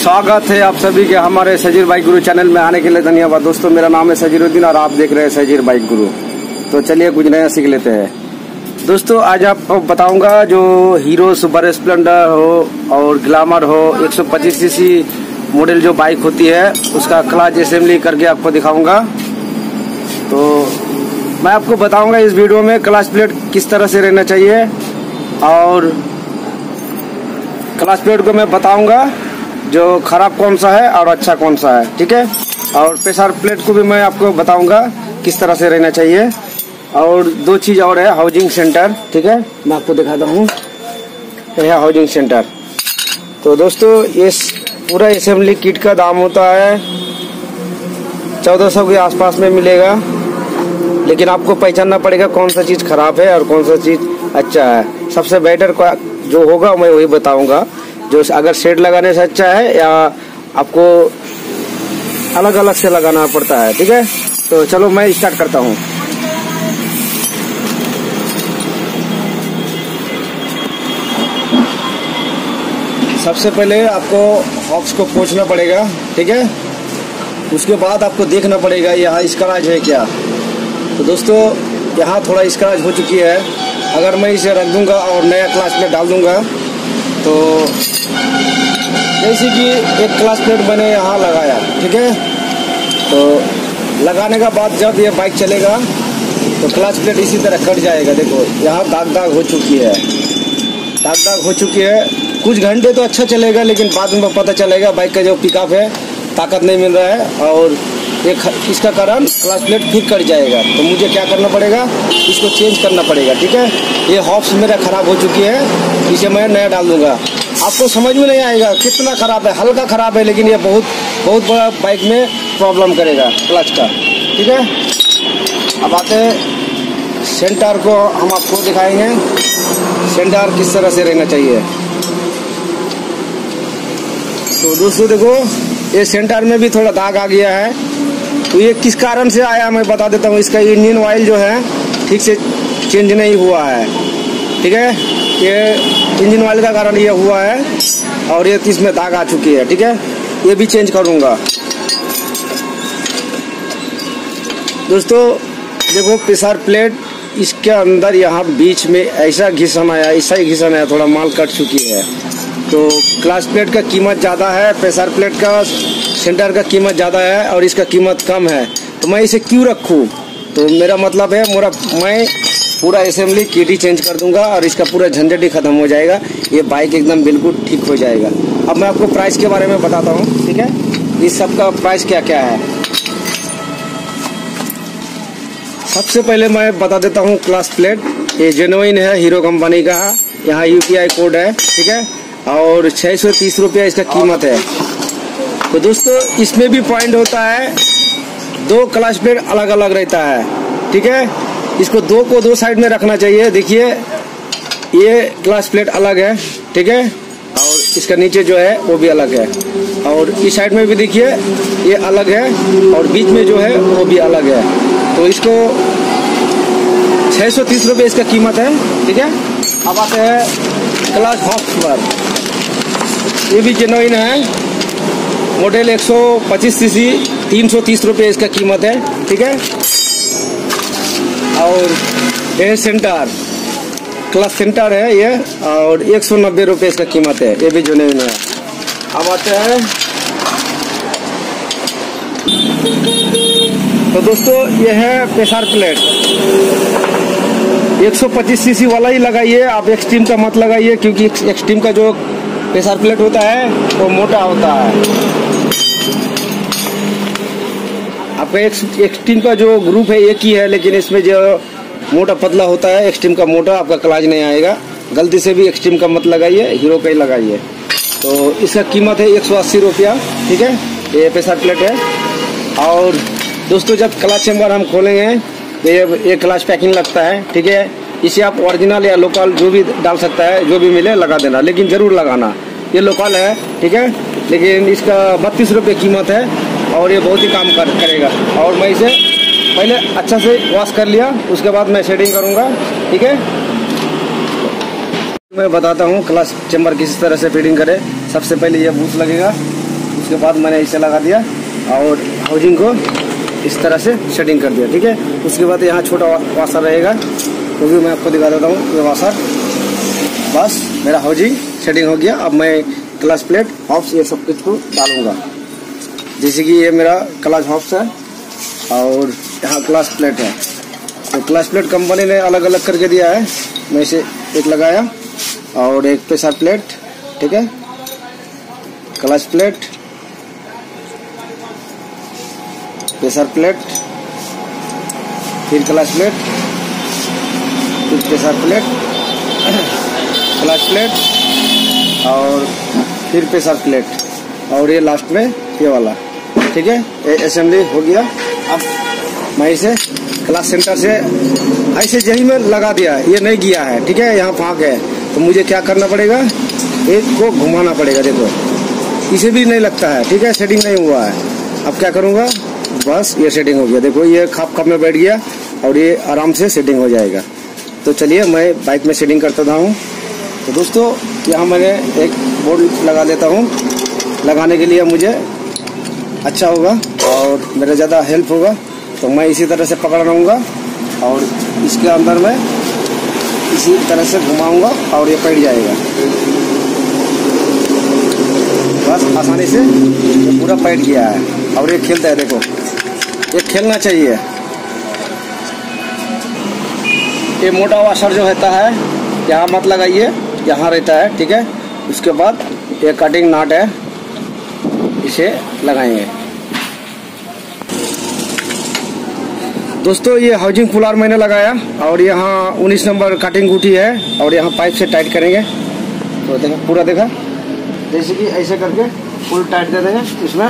स्वागत है आप सभी के हमारे सजीर बाइक गुरु चैनल में आने के लिए धन्यवाद। दोस्तों मेरा नाम है सजीरुद्दीन और आप देख रहे हैं सजीर बाइक गुरु। तो चलिए कुछ नया सीख लेते हैं। दोस्तों आज आपको बताऊंगा जो हीरो सुपर स्प्लेंडर हो और ग्लैमर हो 125 सीसी मॉडल जो बाइक होती है उसका क्लच असेंबली करके आपको दिखाऊंगा। तो मैं आपको बताऊंगा इस वीडियो में क्लच प्लेट किस तरह से रहना चाहिए और क्लच प्लेट को मैं बताऊंगा जो खराब कौन सा है और अच्छा कौन सा है, ठीक है। और प्रेशर प्लेट को भी मैं आपको बताऊंगा किस तरह से रहना चाहिए। और दो चीज और है, हाउसिंग सेंटर, ठीक है, मैं आपको दिखाता हूँ। यह है हाउसिंग सेंटर। तो दोस्तों ये पूरा असेंबली किट का दाम होता है 1400 के आसपास में मिलेगा, लेकिन आपको पहचानना पड़ेगा कौन सा चीज खराब है और कौन सा चीज अच्छा है। सबसे बेटर जो होगा मैं वही बताऊंगा, जो अगर सेट लगाने से अच्छा है या आपको अलग अलग से लगाना पड़ता है, ठीक है। तो चलो मैं स्टार्ट करता हूँ। सबसे पहले आपको हॉक्स को पोंछना पड़ेगा, ठीक है। उसके बाद आपको देखना पड़ेगा यहाँ स्क्रैच है क्या। तो दोस्तों यहाँ थोड़ा स्क्रैच हो चुकी है। अगर मैं इसे रख दूंगा और नया क्लच प्लेट डाल दूंगा तो जैसे कि एक क्लच प्लेट मैंने यहाँ लगाया, ठीक है। तो लगाने का बाद जब ये बाइक चलेगा तो क्लच प्लेट इसी तरह कट जाएगा। देखो यहाँ दाग दाग हो चुकी है, दाग दाग हो चुकी है। कुछ घंटे तो अच्छा चलेगा, लेकिन बाद में पता चलेगा बाइक का जो पिकअप है ताकत नहीं मिल रहा है और इसका कारण क्लच प्लेट फिर कट जाएगा। तो मुझे क्या करना पड़ेगा, इसको चेंज करना पड़ेगा, ठीक है। ये हॉप्स मेरा खराब हो चुकी है, इसे मैं नया डाल दूंगा। आपको समझ में नहीं आएगा कितना खराब है, हल्का खराब है, लेकिन ये बहुत बड़ा बाइक में प्रॉब्लम करेगा क्लच का, ठीक है। अब आते हैं सेंटर को, हम आपको दिखाएंगे सेंटर किस तरह से रहना चाहिए। तो दोस्तों देखो ये सेंटर में भी थोड़ा दाग आ गया है। तो ये किस कारण से आया मैं बता देता हूँ। इसका इंजन ऑयल जो है ठीक से चेंज नहीं हुआ है, ठीक है। ये इंजन ऑयल का कारण ये हुआ है और ये इसमें दाग आ चुकी है, ठीक है। ये भी चेंज करूँगा। दोस्तों देखो प्रेशर प्लेट इसके अंदर यहाँ बीच में ऐसा घिसन आया, ऐसा ही घिसन आया, थोड़ा माल कट चुकी है। तो क्लच प्लेट का कीमत ज़्यादा है, प्रेशर प्लेट का सेंटर का कीमत ज़्यादा है और इसका कीमत कम है। तो मैं इसे क्यों रखूँ। तो मेरा मतलब है मैं पूरा असेंबली किट ही चेंज कर दूंगा और इसका पूरा झंझट ही खत्म हो जाएगा। ये बाइक एकदम बिल्कुल ठीक हो जाएगा। अब मैं आपको प्राइस के बारे में बताता हूँ, ठीक है। इस सब का प्राइस क्या क्या है। सबसे पहले मैं बता देता हूँ क्लच प्लेट ये जेन्युइन है, हीरो कंपनी का। यहाँ UPI कोड है, ठीक है, और 630 रुपया इसका कीमत है। तो दोस्तों इसमें भी पॉइंट होता है, दो क्लच प्लेट अलग अलग रहता है, ठीक है। इसको दो साइड में रखना चाहिए। देखिए ये क्लच प्लेट अलग है, ठीक है, और इसका नीचे जो है वो भी अलग है। और इस साइड में भी देखिए ये अलग है और बीच में जो है वो भी अलग है। तो इसको 630 रुपये इसका कीमत है, ठीक है। अब आते हैं क्लच हॉक्स पर। ये भी जेन्युइन है, मॉडल 125 सीसी, 330 रुपये इसका कीमत है, ठीक है। और ये सेंटर क्लच सेंटर है ये, और 190 रुपये इसका कीमत है, ये भी जेन्युइन है। अब आते हैं तो दोस्तों ये है प्रेशर प्लेट। 125 सीसी वाला ही लगाइए आप, एक्सट्रीम का मत लगाइए, क्योंकि एक्सट्रीम का जो प्रेशर प्लेट होता है वो मोटा होता है। आपका एक्सट्रीम का जो ग्रुप है एक ही है, लेकिन इसमें जो मोटा पतला होता है एक्सट्रीम का मोटा, आपका क्लच नहीं आएगा। गलती से भी एक्सट्रीम का मत लगाइए, हीरो का ही लगाइए। तो इसका कीमत है 180 रुपया, ठीक है। ये प्रेशर प्लेट है। और दोस्तों जब क्लच चेम्बर हम खोलेंगे तो ये क्लच पैकिंग लगता है, ठीक है। इसे आप ओरिजिनल या लोकल जो भी डाल सकता है, जो भी मिले लगा देना, लेकिन जरूर लगाना। ये लोकल है, ठीक है, लेकिन इसका 32 रुपये कीमत है और ये बहुत ही काम करेगा। और मैं इसे पहले अच्छा से वॉश कर लिया, उसके बाद मैं शेडिंग करूँगा, ठीक है। मैं बताता हूँ क्लच चेम्बर किस तरह से फिटिंग करें। सबसे पहले ये बूथ लगेगा, उसके बाद मैंने इसे लगा दिया और हाउजिंग को इस तरह से सेटिंग कर दिया, ठीक है। उसके बाद यहाँ छोटा वाशर रहेगा, वो भी मैं आपको दिखा देता हूँ। ये वाशर, बस मेरा हाउजिंग सेटिंग हो गया। अब मैं क्लच प्लेट, हॉब्स, ये सब कुछ को डालूंगा। जैसे कि ये मेरा क्लच हॉब्स है और यहाँ क्लच प्लेट है। तो क्लच प्लेट कंपनी ने अलग अलग करके दिया है। मैं इसे एक लगाया और एक प्रेशर प्लेट, ठीक है। क्लच प्लेट, प्रेशर प्लेट, फिर क्लच प्लेट, फिर प्रेशर प्लेट, क्लच प्लेट और फिर प्रेशर प्लेट और ये लास्ट में ये वाला, ठीक है। ये असेंबली हो गया। अब मैं इसे क्लास सेंटर से ऐसे यही में लगा दिया, ये नहीं गया है, ठीक है। यहाँ फाँक है तो मुझे क्या करना पड़ेगा, एक को घुमाना पड़ेगा। देखो इसे भी नहीं लगता है, ठीक है, सेटिंग नहीं हुआ है। अब क्या करूँगा, बस ये सेटिंग हो गया। देखो ये खाप में बैठ गया और ये आराम से सेटिंग हो जाएगा। तो चलिए मैं बाइक में सेटिंग करता हूँ। तो दोस्तों यहाँ मैंने एक बोर्ड लगा लेता हूँ। लगाने के लिए मुझे अच्छा होगा और मेरा ज़्यादा हेल्प होगा। तो मैं इसी तरह से पकड़ रहूँगा और इसके अंदर मैं इसी तरह से घुमाऊँगा और ये बैठ जाएगा। बस आसानी से ये पूरा बैठ गया है और ये खेलता है। देखो ये खेलना चाहिए। ये मोटा वाशर जो रहता है यहाँ मत लगाइए, यहाँ रहता है, ठीक है। उसके बाद ये कटिंग नाट है, इसे लगाएंगे। दोस्तों ये हाउजिंग फुलार मैंने लगाया और यहाँ 19 नंबर कटिंग गुटी है और यहाँ पाइप से टाइट करेंगे। तो देखो पूरा देखा, जैसे कि ऐसे करके फुल टाइट दे देंगे, इसमें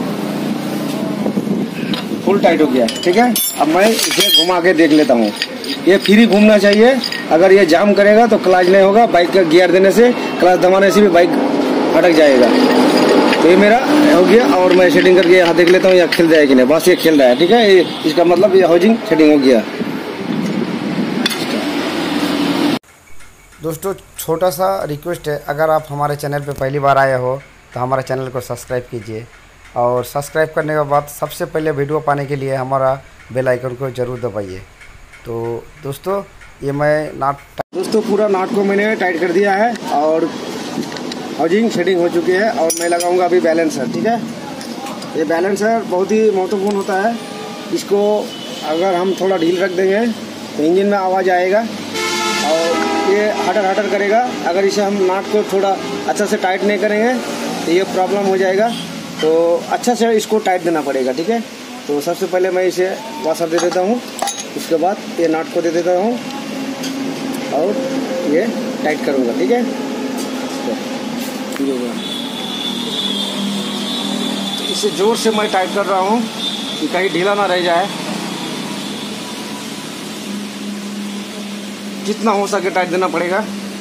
फुल टाइट हो गया, ठीक है। अब मैं इसे घुमा के देख लेता हूँ। ये फ्री घूमना चाहिए। अगर ये जाम करेगा तो क्लच नहीं होगा। बाइक का गियर देने से, क्लच दबाने से भी बाइक अटक जाएगा। तो ये मेरा हो गया और मैं सेटिंग करके यहाँ देख लेता हूँ, यहाँ खेल जाएगी नहीं। बस ये खेल रहा है, ठीक है। इसका मतलब ये हाउजिंग सेटिंग हो गया। दोस्तों छोटा सा रिक्वेस्ट है, अगर आप हमारे चैनल पे पहली बार आए हो तो हमारे चैनल को सब्सक्राइब कीजिए और सब्सक्राइब करने के बाद सबसे पहले वीडियो पाने के लिए हमारा बेल आइकन को ज़रूर दबाइए। तो दोस्तों ये मैं नाट, दोस्तों पूरा नाट को मैंने टाइट कर दिया है और हाउजिंग सेटिंग हो चुकी है और मैं लगाऊंगा अभी बैलेंसर, ठीक है। ये बैलेंसर बहुत ही महत्वपूर्ण होता है। इसको अगर हम थोड़ा ढील रख देंगे तो इंजन में आवाज़ आएगा और ये हटर करेगा। अगर इसे हम नाट को थोड़ा अच्छा से टाइट नहीं करेंगे तो ये प्रॉब्लम हो जाएगा। तो अच्छा से इसको टाइट देना पड़ेगा, ठीक है। तो सबसे पहले मैं इसे वाशर दे देता हूँ, उसके बाद ये नाट को दे देता हूँ और ये टाइट करूँगा, ठीक है। इसे जोर से मैं टाइट कर रहा हूँ कि कहीं ढीला ना रह जाए। जितना हो सके टाइट देना पड़ेगा।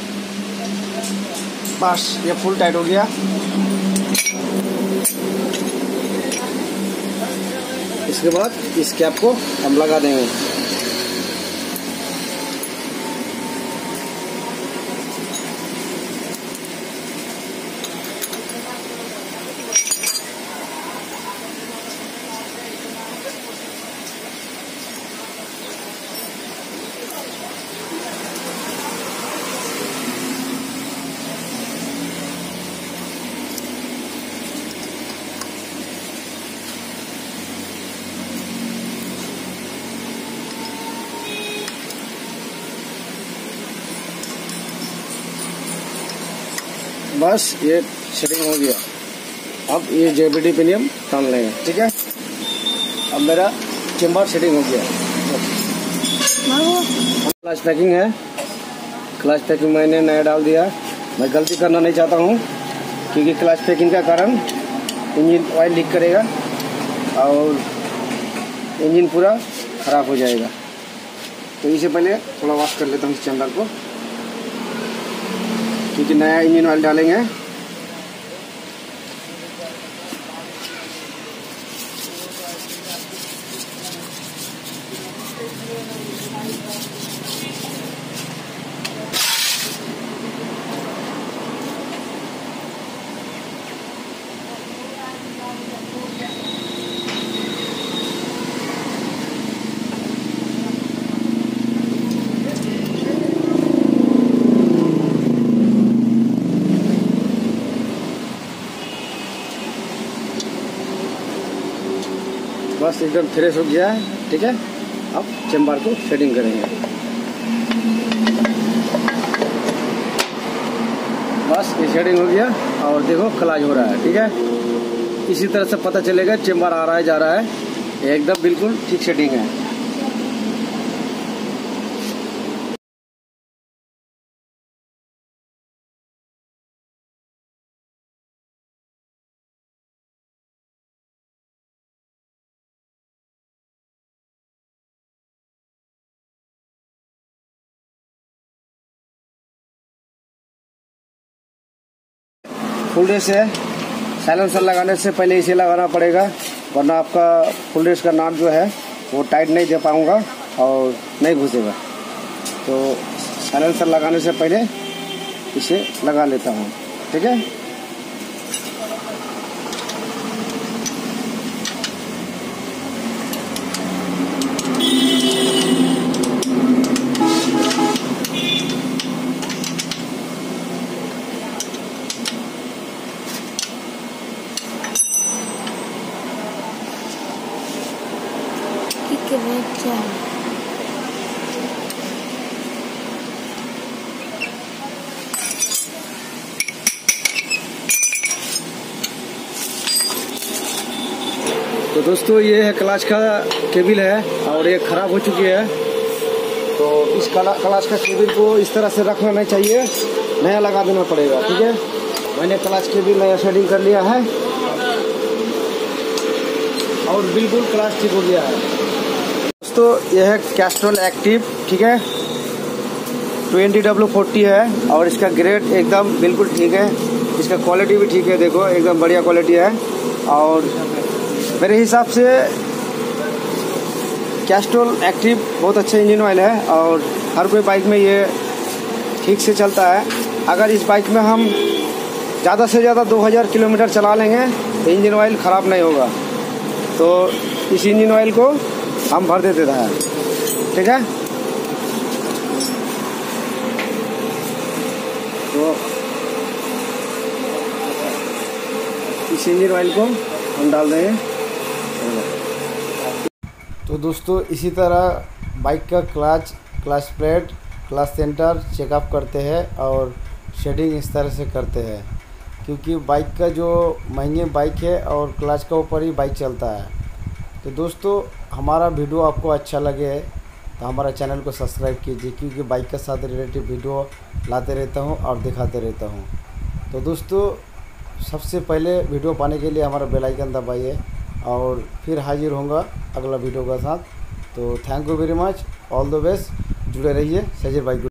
बस ये फुल टाइट हो गया। इसके बाद इस कैप को हम लगा देंगे। बस ये सेटिंग हो गया। अब ये JBD पिनियम टान लेंगे, ठीक है। अब मेरा चेम्बर सेटिंग हो गया। क्लच पैकिंग है, क्लच पैकिंग मैंने नया डाल दिया। मैं गलती करना नहीं चाहता हूँ क्योंकि क्लच पैकिंग का कारण इंजन ऑयल लीक करेगा और इंजन पूरा खराब हो जाएगा। तो इससे पहले थोड़ा वॉश कर लेता हूँ इस चेम्बर को, क्योंकि नया इंजन ऑयल डालेंगे। बस एकदम फ्रेश हो गया है। ठीक है, अब चेम्बर को शेडिंग करेंगे। बस ये शेडिंग हो गया और देखो क्लाच हो रहा है। ठीक है, इसी तरह से पता चलेगा चेम्बर आ रहा है जा रहा है, एकदम बिल्कुल ठीक शेडिंग है। फुल रेस है, साइलेंसर लगाने से पहले इसे लगाना पड़ेगा, वरना आपका फुल रेस का नाट जो है वो टाइट नहीं दे पाऊंगा और नहीं घुसेगा। तो साइलेंसर लगाने से पहले इसे लगा लेता हूँ। ठीक है, तो दोस्तों ये है क्लच का केबल है और ये खराब हो चुकी है। तो इस क्लच का केबल को इस तरह से रखना नहीं चाहिए, नया लगा देना पड़ेगा। ठीक है, मैंने क्लच केबल नया शेडिंग कर लिया है और बिल्कुल क्लच ठीक हो गया है। दोस्तों ये है कैस्ट्रॉल एक्टिव। ठीक है, 20W40 है और इसका ग्रेड एकदम बिल्कुल ठीक है, इसका क्वालिटी भी ठीक है। देखो एकदम बढ़िया क्वालिटी है और मेरे हिसाब से कैस्ट्रॉल एक्टिव बहुत अच्छा इंजन ऑयल है और हर कोई बाइक में ये ठीक से चलता है। अगर इस बाइक में हम ज़्यादा से ज़्यादा 2000 किलोमीटर चला लेंगे तो इंजन ऑयल ख़राब नहीं होगा। तो इस इंजन ऑयल को हम भर देते हैं। ठीक है, तो इस इंजन ऑयल को हम डाल देंगे। तो दोस्तों इसी तरह बाइक का clutch plate, clutch centre checkup करते हैं और शेडिंग इस तरह से करते हैं, क्योंकि बाइक का जो महंगी बाइक है और क्लच का ऊपर ही बाइक चलता है। तो दोस्तों हमारा वीडियो आपको अच्छा लगे तो हमारा चैनल को सब्सक्राइब कीजिए, क्योंकि बाइक के साथ रिलेटेड वीडियो लाते रहता हूँ और दिखाते रहता हूँ। तो दोस्तों सबसे पहले वीडियो पाने के लिए हमारा बेल आइकन दबाइए और फिर हाजिर होऊंगा अगला वीडियो के साथ। तो thank you very much, all the best, जुड़े रहिए सजीर बाइक।